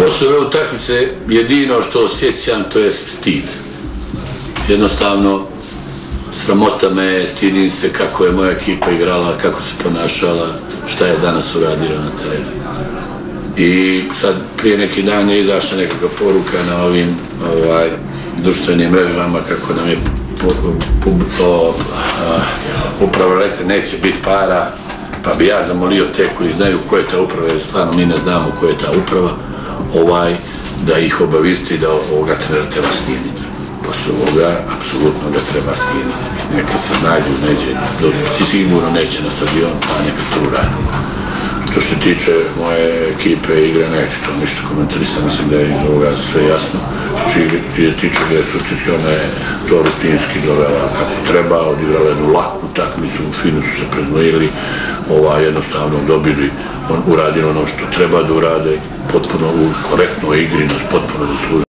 Posle ove utakmice jedino što osjećam to je stid. Jednostavno sramota me, stidim se kako je moja ekipa igrala, kako se ponašala, šta je danas uradila na terenu. I sad prije neki dan je izašla nekakva poruka na ovim društvenim mrežama kako nam je upravo rekla neće biti para, pa bi ja zamolio te koji znaju ko je ta uprava, jer stvarno mi ne znamo ko je ta uprava, da ih obavijesti da ovoga trenera treba smijeniti. Posle ovoga, apsolutno ga treba smijeniti. Neka se nađu, neće, sigurno neće na stadion, a neka to uradi. Što se tiče moje ekipe i igre, neću to ništa komentarisati, mislim da je iz ovoga sve jasno. Što se tiče gdje suštinski, ona je to rutinski dovela kako treba, odigrala jednu laku utakmicu, fino su se preznojili, jednostavno dobili, uradili ono što treba da urade, potpuno u korektnoj igri, nas potpuno zaslužili.